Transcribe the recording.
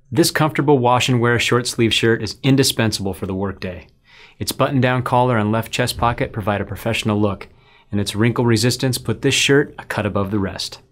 This comfortable wash and wear short sleeve shirt is indispensable for the workday. Its button-down collar and left chest pocket provide a professional look, and its wrinkle resistance put this shirt a cut above the rest.